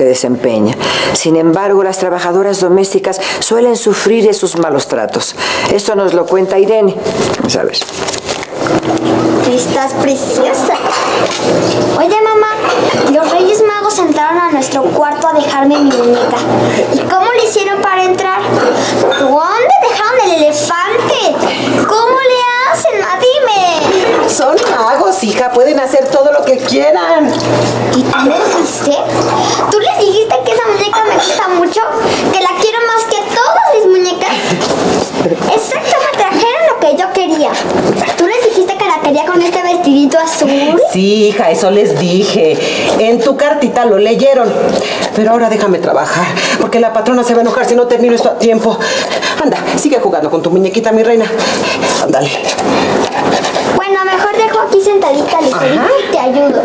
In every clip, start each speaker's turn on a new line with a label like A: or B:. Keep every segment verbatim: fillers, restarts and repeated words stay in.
A: que desempeña. Sin embargo, las trabajadoras domésticas suelen sufrir esos malos tratos. Esto nos lo cuenta Irene. ¿Sabes?
B: Estás preciosa. Oye, mamá, los Reyes Magos entraron a nuestro cuarto a dejarme mi muñeca. ¿Y cómo le hicieron para entrar? ¿Dónde dejaron el elefante? ¿Cómo le hacen, ma? Dime.
C: Son magos, hija. Pueden hacer todo lo que quieran.
B: ¿Y tú les dijiste? ¿Tú les dijiste que esa muñeca me gusta mucho? ¿Que la quiero más que todas mis muñecas? Exacto, me trajeron lo que yo quería. ¿Tú les dijiste que la quería con este vestidito azul?
C: Sí, hija, eso les dije. En tu cartita lo leyeron. Pero ahora déjame trabajar, porque la patrona se va a enojar si no termino esto a tiempo. Anda, sigue jugando con tu muñequita, mi reina. Ándale.
B: Bueno, mejor dejo aquí sentadita, Lucerito, y te ayudo.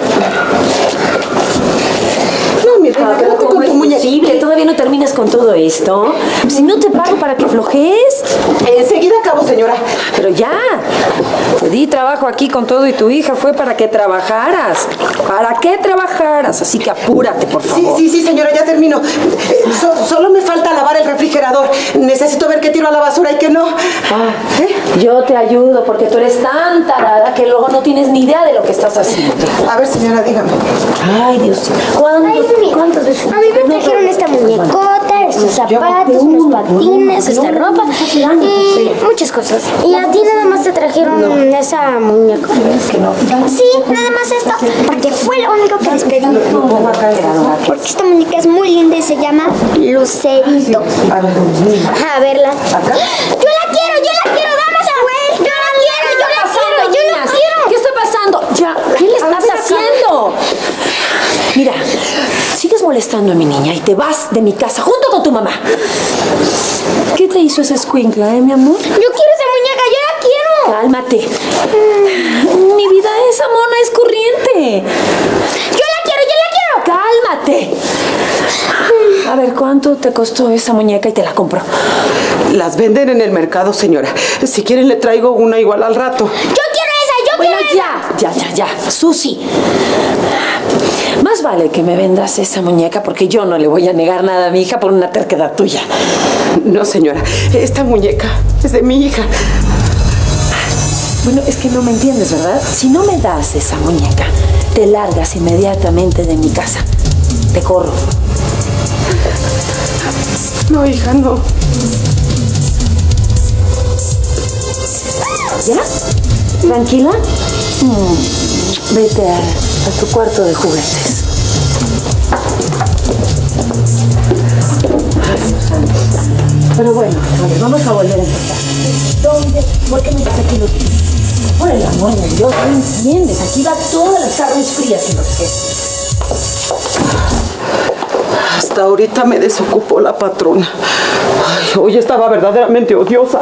C: No, mi reina, quédate con tu muñequita.
D: ¿Todavía no terminas con todo esto? Si no te pago para que flojes.
C: Enseguida acabo, señora.
D: Pero ya. Te di trabajo aquí con todo y tu hija fue para que trabajaras. ¿Para qué trabajaras? Así que apúrate, por favor.
C: Sí, sí, sí, señora, ya termino. Eh, so, solo me falta lavar el refrigerador. Necesito ver qué tiro a la basura y qué no.
D: Ah,
C: ¿Eh?
D: Yo te ayudo porque tú eres tan tarada que luego no tienes ni idea de lo que estás haciendo.
C: A ver, señora, dígame.
D: Ay, Dios. ¿Cuántos, ¿Cuántas veces?
B: A mí me trajeron esta muñecota, estos zapatos, unos patines, esta ropa y muchas cosas. Y a ti nada más te trajeron no. esa muñeca. Sí, nada más esto, porque fue lo único que les pedí. Porque esta muñeca es muy linda y se llama Lucerito. A verla. Yo la quiero, yo la quiero, vamos a ver. Yo la quiero, yo la quiero, yo la quiero.
D: ¿Qué está pasando? Ya, ¿qué le estás haciendo? Mira, sigues molestando a mi niña y te vas de mi casa junto con tu mamá. ¿Qué te hizo esa escuincla, eh, mi amor?
B: Yo quiero esa muñeca, yo la quiero.
D: Cálmate. Mm. Mi vida, esa mona es corriente.
B: Yo la quiero, yo la quiero.
D: Cálmate. A ver, ¿cuánto te costó esa muñeca y te la compro?
C: Las venden en el mercado, señora. Si quieren le traigo una igual al rato.
B: Yo quiero esa, yo
D: bueno,
B: quiero
D: ya,
B: esa.
D: ya, ya, ya. Susi. Más vale que me vendas esa muñeca porque yo no le voy a negar nada a mi hija por una terquedad tuya.
C: No, señora. Esta muñeca es de mi hija.
D: Bueno, es que no me entiendes, ¿verdad? Si no me das esa muñeca, te largas inmediatamente de mi casa. Te corro.
C: No, hija, no.
D: ¿Ya? ¿Tranquila? Mm, vete a, a tu cuarto de juguetes. Ay, Dios santo. Pero bueno, a ver, vamos a volver a empezar. ¿Dónde? ¿Por qué me estás aquí los pies? Por el amor de Dios, no entiendes. Aquí va todas las carnes frías y no sé qué.
C: Hasta ahorita me desocupó la patrona. Ay, hoy estaba verdaderamente odiosa.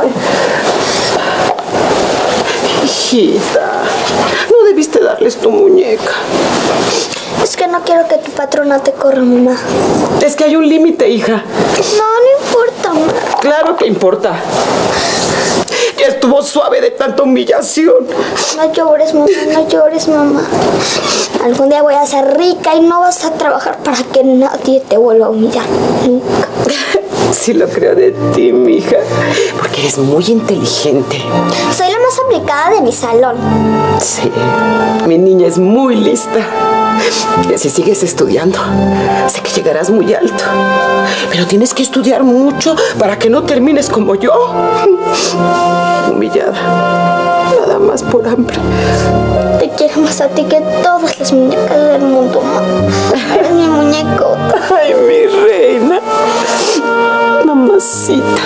C: Hijita, no debiste darles tu muñeca.
B: Es que no quiero que tu patrona te corra, mamá.
C: Es que hay un límite, hija.
B: No, no importa, mamá.
C: Claro que importa. Ya estuvo suave de tanta humillación.
B: No llores, mamá, no llores, mamá. Algún día voy a ser rica y no vas a trabajar para que nadie te vuelva a humillar. Nunca.
C: Sí lo creo de ti, mija. Porque eres muy inteligente.
B: Soy la más aplicada de mi salón.
C: Sí, mi niña es muy lista. Y si sigues estudiando, sé que llegarás muy alto. Pero tienes que estudiar mucho para que no termines como yo. Humillada. Nada más por hambre.
B: Te quiero más a ti que todas las muñecas del mundo, mamá. Eres mi muñecota.
C: Ay, mi reina. Mamacita.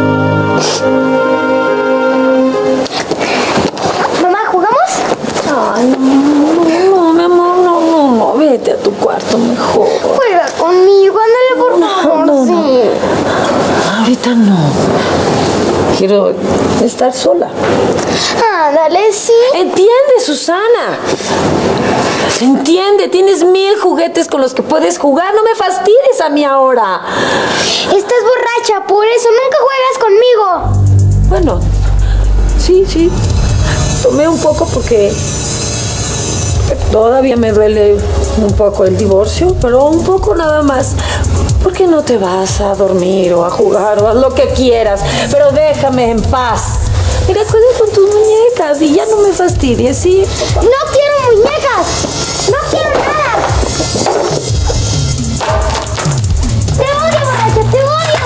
B: Mamá, ¿jugamos?
D: Ay, no, no, mi amor, no, no, no. Vete a tu cuarto mejor.
B: Juega conmigo, ándale por favor,
D: no, no,
B: sí.
D: No. Ahorita no. Quiero estar sola.
B: Ándale, sí.
D: Entiende, Susana. Entiende, tienes mil juguetes con los que puedes jugar. No me fastidies a mí ahora.
B: Estás borracha, por eso nunca juegas conmigo.
D: Bueno, sí, sí. Tomé un poco porque todavía me duele un poco el divorcio, pero un poco nada más. ¿Por qué no te vas a dormir o a jugar o haz lo que quieras? Pero déjame en paz. Mira, juega con tus muñecas y ya no me fastidies, ¿sí?
B: ¡No quiero muñecas! ¡No quiero nada! ¡Te odio, borracha! ¡Te odio!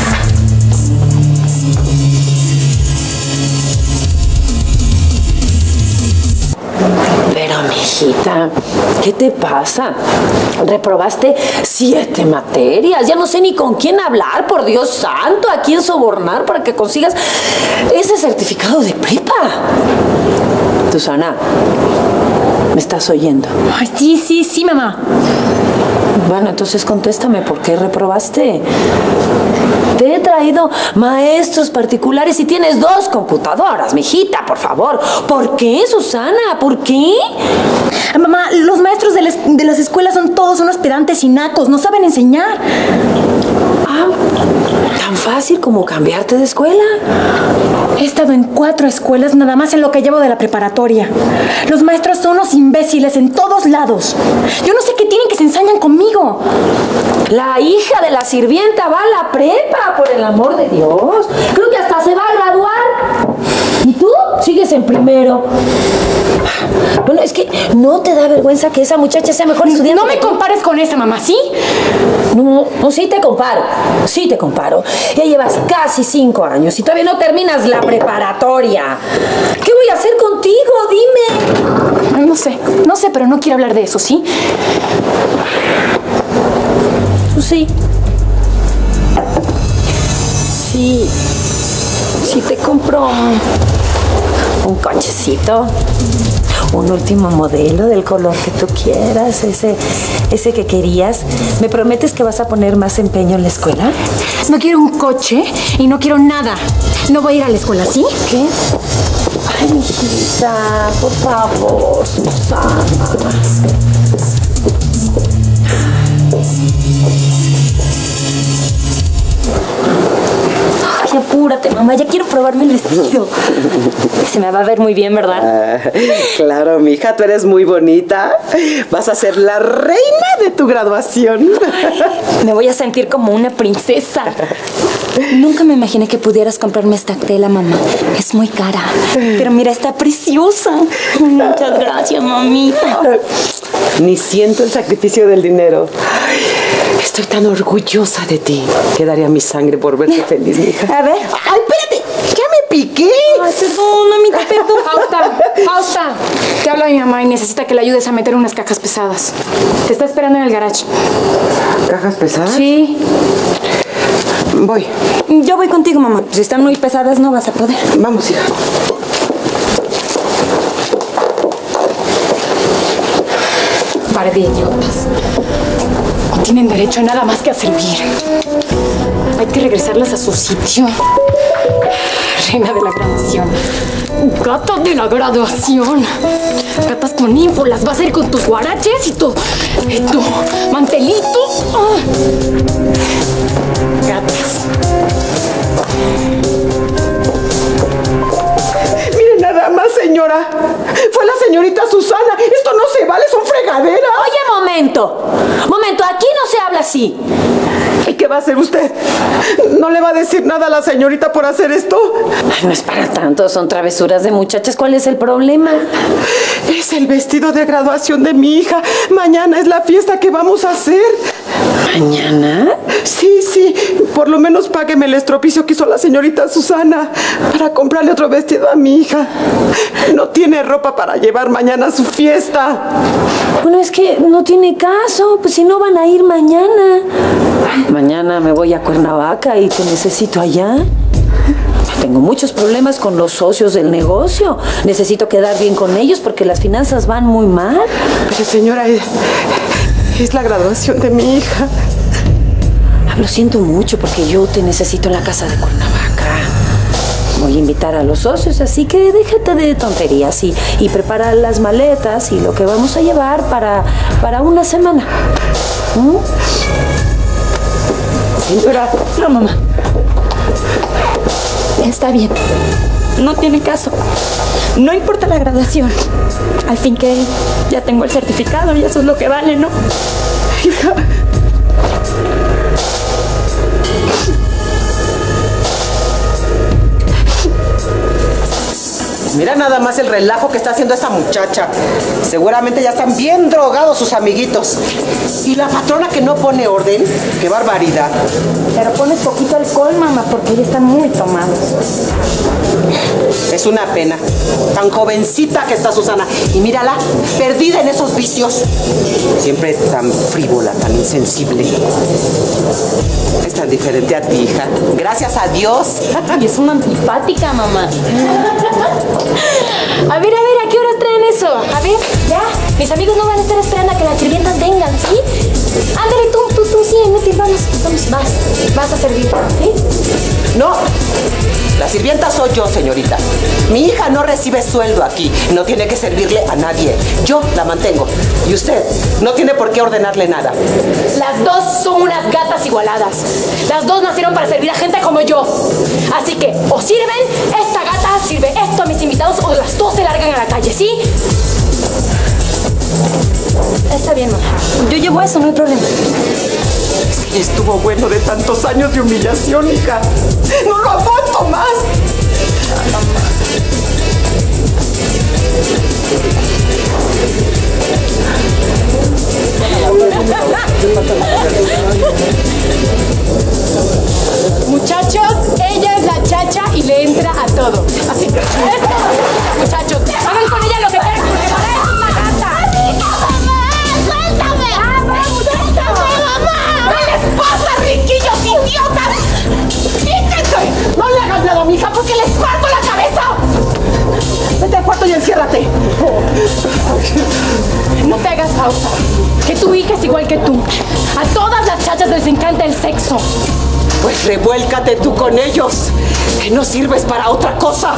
D: Pero, mijita, ¿qué te pasa? Reprobaste siete materias. Ya no sé ni con quién hablar, por Dios santo. ¿A quién sobornar para que consigas ese certificado de prepa? Susana, ¿me estás oyendo?
E: Ay, sí, sí, sí, mamá.
D: Bueno, entonces contéstame, ¿por qué reprobaste? Te he traído maestros particulares y tienes dos computadoras, mijita, por favor. ¿Por qué, Susana? ¿Por qué?
E: Ay, mamá, los maestros de, les, de las escuelas son todos unos pedantes y nacos, no saben enseñar.
D: Ah, ¿tan fácil como cambiarte de escuela?
E: He estado en cuatro escuelas nada más en lo que llevo de la preparatoria. Los maestros son unos imbéciles en todos lados. Yo no sé qué tienen que se ensañan conmigo.
D: La hija de la sirvienta va a la prepa, por el amor de Dios. Creo que hasta se va a graduar. ¿Y tú? Sigues en primero. Bueno, es que no te da vergüenza que esa muchacha sea mejor estudiante.
E: No me compares con esa, mamá, ¿sí?
D: No, no, sí te comparo. Sí te comparo. Ya llevas casi cinco años y todavía no terminas la preparatoria. ¿Qué voy a hacer contigo? Dime.
E: No sé, no sé, pero no quiero hablar de eso, ¿sí?
D: Sí. Sí. Sí te compro un, un cochecito. Un último modelo del color que tú quieras. Ese, ese que querías. ¿Me prometes que vas a poner más empeño en la escuela?
E: No quiero un coche y no quiero nada. No voy a ir a la escuela, ¿sí?
D: ¿Qué? Ay, mijita, por favor, Susana. Ay, apúrate, mamá, ya quiero probarme el vestido. Se me va a ver muy bien, ¿verdad?
C: Ah, claro, mija, tú eres muy bonita. Vas a ser la reina de tu graduación.
E: Ay, me voy a sentir como una princesa. Nunca me imaginé que pudieras comprarme esta tela, mamá. Es muy cara. Pero mira, está preciosa. Muchas gracias, mamita.
C: Ni siento el sacrificio del dinero. Estoy tan orgullosa de ti que daría mi sangre por verte feliz, mija.
E: A ver.
C: ¡Ay, espérate! ¡Ya me piqué!
E: Ay, perdón, mamita, perdón. Fausta, Fausta. Te habla mi mamá y necesita que le ayudes a meter unas cajas pesadas. Te está esperando en el garage.
C: ¿Cajas pesadas?
E: Sí.
C: Voy.
E: Yo voy contigo, mamá. Si están muy pesadas no vas a poder.
C: Vamos, hija.
E: Par de idiotas. No tienen derecho a nada más que a servir. Hay que regresarlas a su sitio. Reina de la graduación. Gatas de la graduación. Gatas con ínfolas. Vas a ir con tus guaraches y tu, y tu mantelito. Ah. Gatas.
C: Mire nada más, señora. Fue la señorita Susana. Esto no se vale, son fregaderas.
D: Oye, momento. Momento, aquí no se habla así.
C: ¿Y qué va a hacer usted? ¿No le va a decir nada a la señorita por hacer esto?
D: Ay, no es para tanto, son travesuras de muchachas. ¿Cuál es el problema?
C: Es el vestido de graduación de mi hija. Mañana es la fiesta que vamos a hacer.
D: ¿Mañana?
C: Sí, sí. Por lo menos págueme el estropicio que hizo la señorita Susana para comprarle otro vestido a mi hija. No tiene ropa para llevar mañana a su fiesta.
D: Bueno, es que no tiene caso. Pues si no van a ir mañana. Mañana me voy a Cuernavaca y te necesito allá. Tengo muchos problemas con los socios del negocio. Necesito quedar bien con ellos porque las finanzas van muy mal.
C: Pero señora, es, es la graduación de mi hija.
D: Lo siento mucho porque yo te necesito en la casa de Cuernavaca. Voy a invitar a los socios, así que déjate de tonterías y, y prepara las maletas y lo que vamos a llevar para, para una semana. ¿Mm?
C: Señora.
E: No, mamá. Está bien. no tiene caso. No importa la graduación. Al fin que ya tengo el certificado y eso es lo que vale, ¿no?
C: Hija. Mira nada más el relajo que está haciendo esta muchacha. Seguramente ya están bien drogados sus amiguitos. Y la patrona que no pone orden, qué barbaridad.
E: Pero pones poquito alcohol, mamá, porque ya están muy tomados.
C: Es una pena. Tan jovencita que está Susana. Y mírala, perdida en esos vicios. Siempre tan frívola, tan insensible. Es tan diferente a ti, hija. Gracias a Dios.
E: Y es una antipática, mamá. A ver, a ver, ¿a qué horas traen eso? A ver, ya. Mis amigos no van a estar esperando a que las sirvientas vengan, ¿sí? Ándale, tú, tú, tú, sí, vete, vamos, vamos, vas. Vas a servir, ¿sí?
C: No. La sirvienta soy yo, señorita. Mi hija no recibe sueldo aquí. No tiene que servirle a nadie. Yo la mantengo. Y usted no tiene por qué ordenarle nada.
E: Las dos son unas gatas igualadas. Las dos nacieron para servir a gente como yo. Así que o sirven, esta gata sirve esto a mis invitados, o las dos se largan a la calle, ¿sí? Está bien, mamá. Yo llevo eso, no hay problema.
C: Es que ya estuvo bueno de tantos años de humillación, hija. No lo aguanto más.
E: Muchachos, ella es la chacha y le entra a todo. Así que, esto, muchachos, hagan con ella lo que quieran. ¡Es una gata!
B: ¡Suéltame! ¡Suéltame, mamá!
C: ¿Qué les pasa, riquillos idiotas? ¡Quítense! No le hagas nada a mi hija porque les parto la cabeza. Vete al cuarto y enciérrate.
E: No te hagas pausa. Que tu hija es igual que tú. A todas las chachas les encanta el sexo.
C: Pues revuélcate tú con ellos, que no sirves para otra cosa.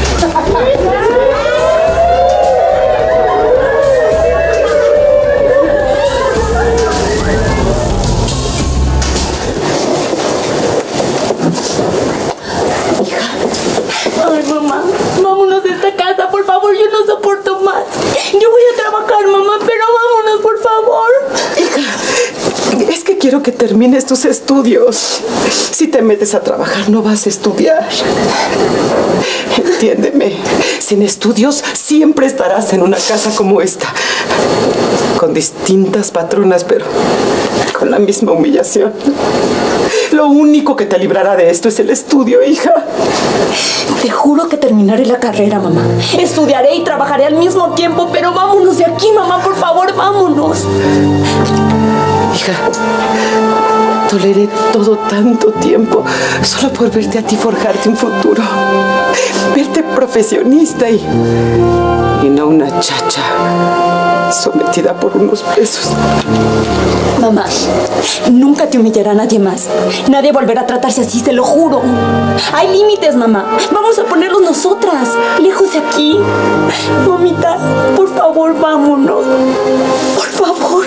E: Ay, mamá, vámonos de esta casa, por favor, yo no soporto más. Yo voy a trabajar, mamá, pero vámonos, por favor.
C: Hija, es que quiero que termines tus estudios. Si te metes a trabajar, no vas a estudiar. Entiéndeme, sin estudios siempre estarás en una casa como esta, con distintas patronas, pero con la misma humillación. Lo único que te librará de esto es el estudio, hija.
E: Te juro que terminaré la carrera, mamá. Estudiaré y trabajaré al mismo tiempo, pero vámonos de aquí, mamá, por favor, vámonos.
C: Hija, toleré todo tanto tiempo solo por verte a ti forjarte un futuro. Verte profesionista y, y no una chacha sometida por unos pesos.
E: Mamá, nunca te humillará a nadie más. Nadie volverá a tratarse así, te lo juro. Hay límites, mamá. Vamos a ponerlos nosotras, lejos de aquí. Mamita, por favor, vámonos. Por favor.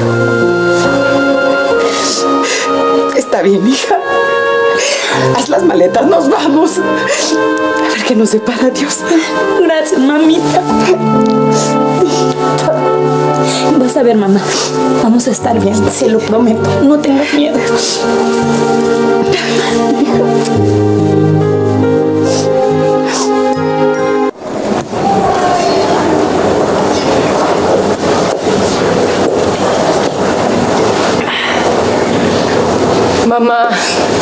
C: Está bien, hija. Haz las maletas, nos vamos. A ver qué nos depara Dios.
E: Gracias, mamita. Vas a ver, mamá. Vamos a estar bien, se lo prometo. No tengas miedo. Mamá,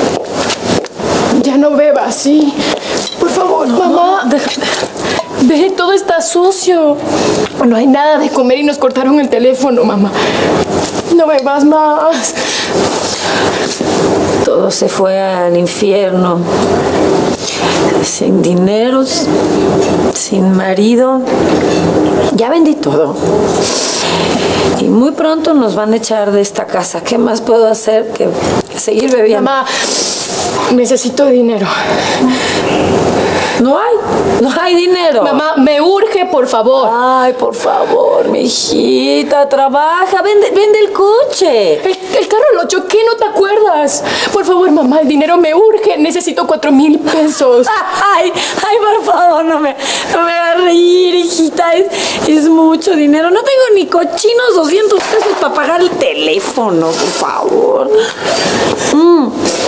E: ya no bebas, ¿sí? Por favor, no, mamá. No, ve, todo está sucio. No hay nada de comer y nos cortaron el teléfono, mamá. No bebas más.
D: Todo se fue al infierno. Sin dinero, sin marido. Ya vendí todo. Y muy pronto nos van a echar de esta casa. ¿Qué más puedo hacer que seguir bebiendo?
E: Mamá, necesito dinero.
D: No hay, no hay dinero.
E: Mamá, me urge, por favor.
D: Ay, por favor, mi hijita, trabaja, vende, vende el coche.
E: El, el carro lo choqué, ¿no te acuerdas? más. Por favor, mamá, el dinero me urge. Necesito cuatro mil pesos.
F: Ay, ay, por favor, no me, no me hagas reír, hijita. Es, es mucho dinero. No tengo ni cochinos doscientos pesos para pagar el teléfono, por favor. Mm.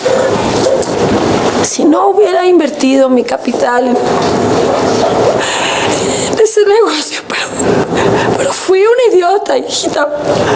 F: Si no hubiera invertido mi capital en, en ese negocio, pero, pero fui una idiota, hijita.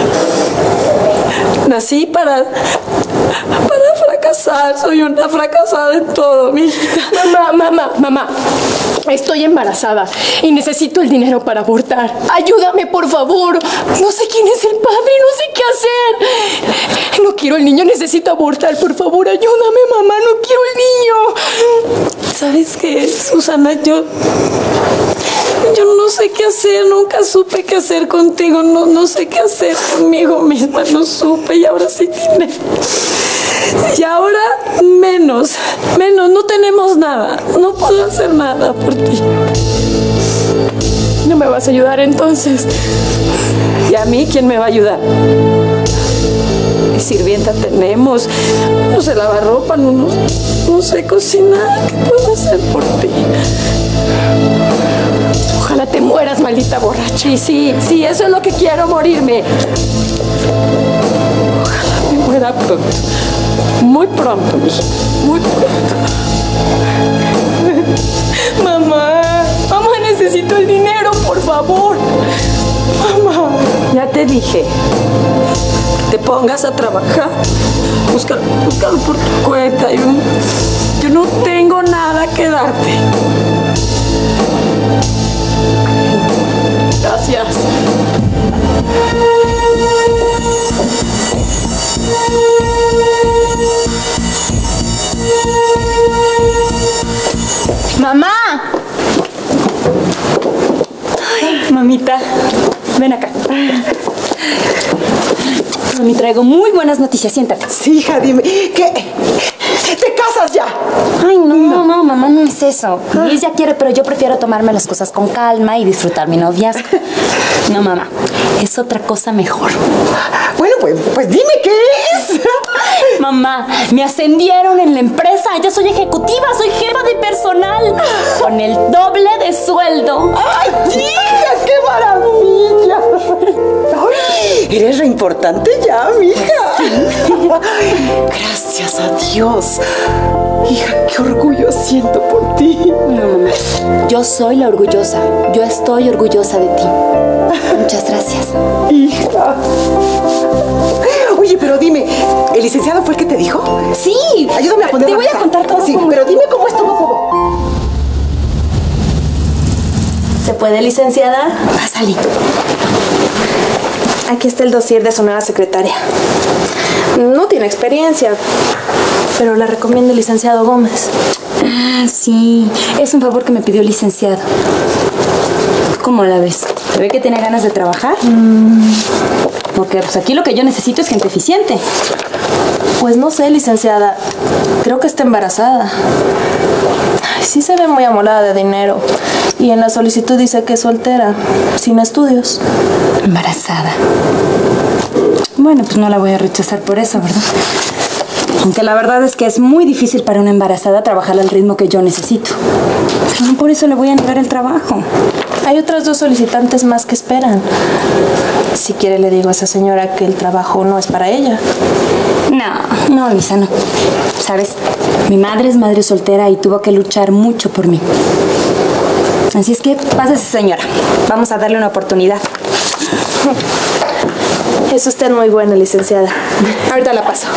F: Nací para, para fracasar. Soy una fracasada en todo, mi hijita.
E: Mamá, mamá, mamá. Estoy embarazada y necesito el dinero para abortar. Ayúdame, por favor. No sé quién es el padre, no sé qué hacer. No quiero el niño, necesito abortar. Por favor, ayúdame, mamá. No quiero el niño.
F: ¿Sabes qué, Susana? Yo... Yo no sé qué hacer. Nunca supe qué hacer contigo. No, no sé qué hacer conmigo misma. No supe y ahora sí tiene... Y ahora menos, menos, no tenemos nada. No puedo hacer nada por ti.
E: ¿No me vas a ayudar entonces?
F: ¿Y a mí quién me va a ayudar? ¿Qué sirvienta tenemos? No sé lavar ropa, no, no, no sé cocinar. ¿Qué puedo hacer por ti?
E: Ojalá te mueras, maldita borracha.
F: Y sí, sí, eso es lo que quiero, morirme. Ojalá me muera pronto. Muy pronto, mija. Muy pronto.
E: Mamá, mamá, necesito el dinero, por favor. Mamá.
F: Ya te dije. Que te pongas a trabajar. Búscalo, búscalo por tu cuenta. Yo, yo no tengo nada que darte. Gracias.
G: ¡Mamá! Ay, mamita, ven acá. Mami, traigo muy buenas noticias, siéntate.
C: Sí, hija, dime, ¿qué? ¿Te casas ya?
G: Ay, no, no, no, mamá, no es eso. Liz ya quiere, pero yo prefiero tomarme las cosas con calma y disfrutar mi noviazgo. No, mamá, es otra cosa mejor.
C: Bueno, pues, pues dime qué es.
G: Mamá, me ascendieron en la empresa. Ya soy ejecutiva, soy jefa de personal. Con el doble de sueldo.
C: ¡Ay, hija, qué maravilla! Ay, eres re importante ya, mija. Sí. Gracias a Dios. Hija, qué orgullo siento por ti.
G: No, mamá, yo soy la orgullosa. Yo estoy orgullosa de ti. Muchas gracias.
C: Hija. Oye, pero dime, ¿el licenciado fue el que te dijo?
G: Sí.
C: Ayúdame a poner
G: Te
C: la
G: voy
C: mesa.
G: a contar todo.
C: Sí, pero dime cómo estuvo todo.
H: ¿Se puede, licenciada?
G: Pásale.
H: Aquí está el dossier de su nueva secretaria. No tiene experiencia, pero la recomiendo el licenciado Gómez.
G: Ah, sí. Es un favor que me pidió el licenciado. ¿Cómo la ves? ¿Se ve que tiene ganas de trabajar? Mm. Porque pues aquí lo que yo necesito es gente eficiente.
H: Pues no sé, licenciada. Creo que está embarazada. Ay, sí se ve muy amolada de dinero. Y en la solicitud dice que es soltera, sin estudios.
G: Embarazada. Bueno, pues no la voy a rechazar por eso, ¿verdad? Aunque la verdad es que es muy difícil para una embarazada trabajar al ritmo que yo necesito. Pero no por eso le voy a negar el trabajo.
H: Hay otras dos solicitantes más que esperan. Si quiere le digo a esa señora que el trabajo no es para ella.
G: No, no, Lisa, no. ¿Sabes? Mi madre es madre soltera y tuvo que luchar mucho por mí. Así es que, pásese, señora. Vamos a darle una oportunidad.
H: Es usted muy buena, licenciada. Ahorita la paso.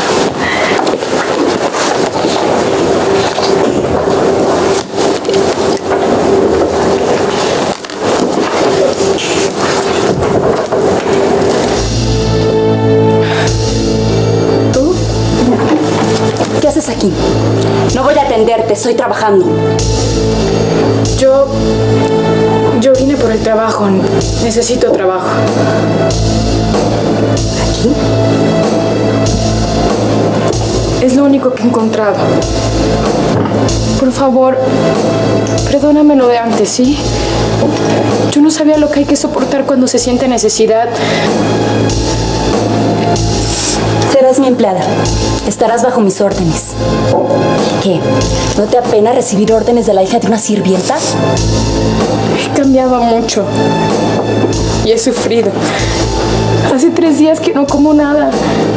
G: ¿Tú? ¿Qué haces aquí? No voy a atenderte, estoy trabajando.
E: Yo... Yo vine por el trabajo. Necesito trabajo.
G: ¿Aquí?
E: Es lo único que he encontrado. Por favor, perdóname lo de antes, ¿sí? Yo no sabía lo que hay que soportar cuando se siente necesidad.
H: Se
G: Serás mi empleada. Estarás bajo mis órdenes. ¿Qué? ¿No te apena recibir órdenes de la hija de una sirvienta?
E: He cambiado mucho. Y he sufrido. Hace tres días que no como nada.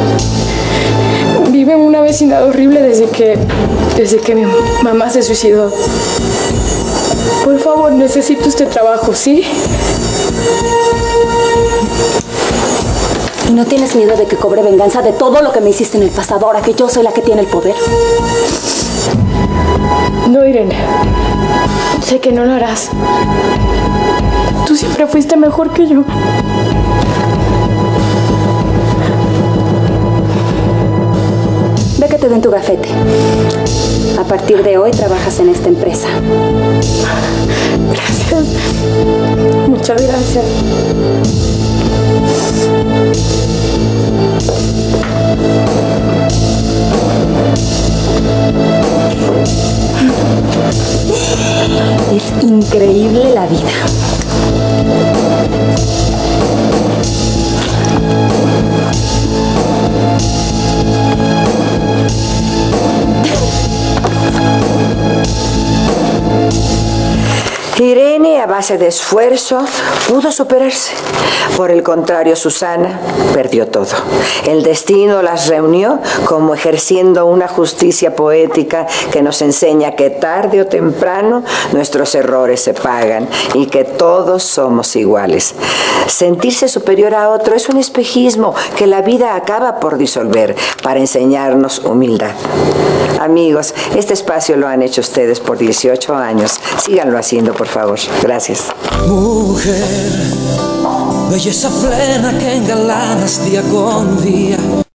E: Vivo en una vecindad horrible desde que... desde que mi mamá se suicidó. Por favor, necesito este trabajo, ¿sí?
G: ¿Y no tienes miedo de que cobre venganza de todo lo que me hiciste en el pasado, ahora que yo soy la que tiene el poder?
E: No, Irene. Sé que no lo harás. Tú siempre fuiste mejor que yo.
G: Ve que te den tu gafete. A partir de hoy trabajas en esta empresa.
E: Gracias. Muchas gracias.
G: Es increíble la vida.
A: Irene, a base de esfuerzo, pudo superarse. Por el contrario, Susana perdió todo. El destino las reunió como ejerciendo una justicia poética que nos enseña que tarde o temprano nuestros errores se pagan y que todos somos iguales. Sentirse superior a otro es un espejismo que la vida acaba por disolver para enseñarnos humildad. Amigos, este espacio lo han hecho ustedes por dieciocho años. Síganlo haciendo, por favor. Gracias.
I: Mujer, belleza plena que engalanas día con día.